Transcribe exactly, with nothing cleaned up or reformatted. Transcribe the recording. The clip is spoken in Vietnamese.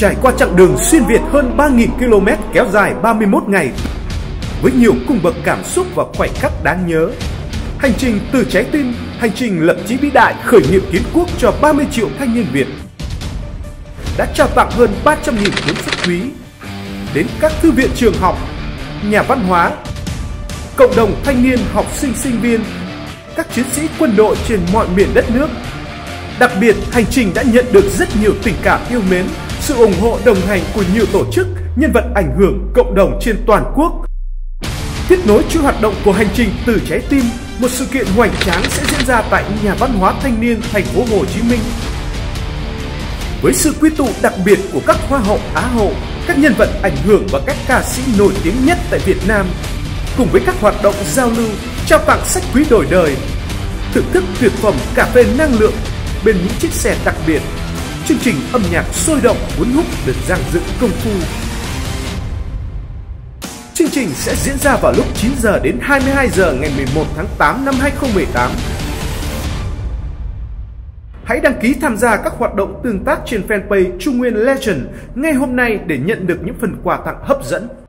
trải qua chặng đường xuyên Việt hơn ba nghìn ki lô mét kéo dài ba mươi mốt ngày với nhiều cung bậc cảm xúc và khoảnh khắc đáng nhớ. Hành trình từ trái tim, hành trình lập chí vĩ đại khởi nghiệp kiến quốc cho ba mươi triệu thanh niên Việt, đã trao tặng hơn ba trăm nghìn cuốn sách quý đến các thư viện trường học, nhà văn hóa, cộng đồng thanh niên, học sinh, sinh viên, các chiến sĩ quân đội trên mọi miền đất nước. Đặc biệt, hành trình đã nhận được rất nhiều tình cảm yêu mến, sự ủng hộ đồng hành của nhiều tổ chức, nhân vật ảnh hưởng cộng đồng trên toàn quốc. Tiếp nối chuỗi hoạt động của hành trình từ trái tim, một sự kiện hoành tráng sẽ diễn ra tại Nhà văn hóa thanh niên thành phố Hồ Chí Minh. Với sự quy tụ đặc biệt của các hoa hậu, á hậu, các nhân vật ảnh hưởng và các ca sĩ nổi tiếng nhất tại Việt Nam, cùng với các hoạt động giao lưu, trao tặng sách quý đổi đời, thưởng thức tuyệt phẩm cà phê năng lượng bên những chiếc xe đặc biệt, chương trình âm nhạc sôi động cuốn hút được dàn dựng công phu. Chương trình sẽ diễn ra vào lúc chín giờ đến hai mươi hai giờ ngày mười một tháng tám năm hai nghìn không trăm mười tám. Hãy đăng ký tham gia các hoạt động tương tác trên fanpage Trung Nguyên Legend ngay hôm nay để nhận được những phần quà tặng hấp dẫn.